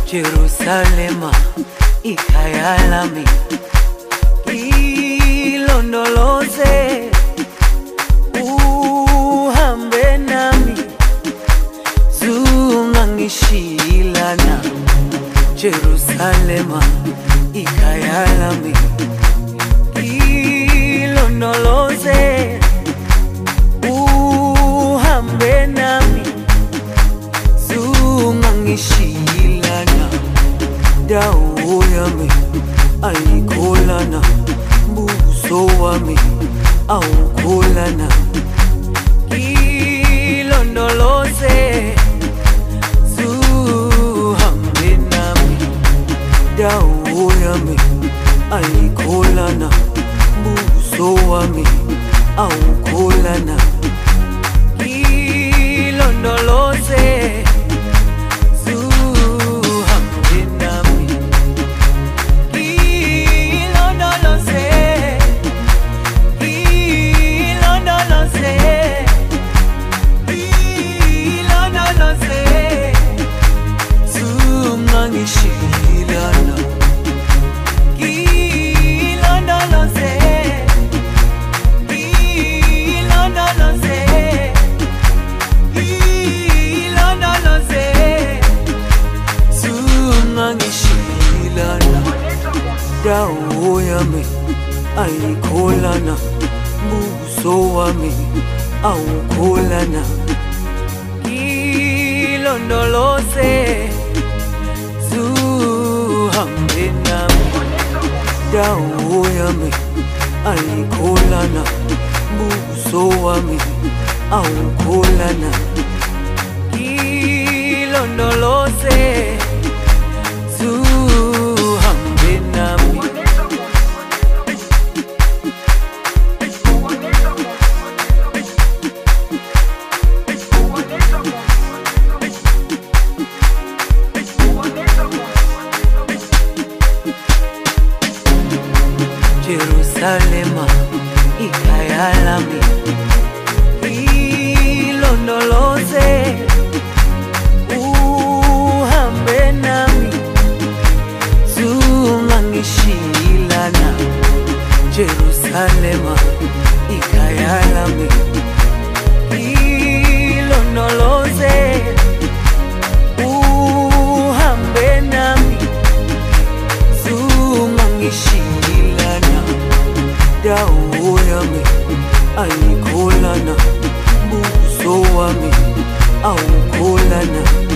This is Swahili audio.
Jerusalema ikhaya lami, ilondoloze uhambe nami, zungangishilana. Jerusalema ikhaya lami, ilondoloze uhambe nami, zungangishilana. Dawo yami ayikholana, buso wami awukholana. Ilondoloze zuhambe nami. Dawo yami ayikholana, buso wami awukholana. Ilondoloze dawo yami ayikholana, buso wami awukholana. Ilondoloze zuhambe nami. Dawo yami ayikholana, buso wami awukholana. Ilondoloze zuhambe nami. Jerusalema ikhaya lami, ilondoloze uhambe nami, zungangishilana. Jerusalema ikhaya lami, ilondoloze uhambe nami, zungangishilana. Dawo yami ayikholana, buso wami awukholana.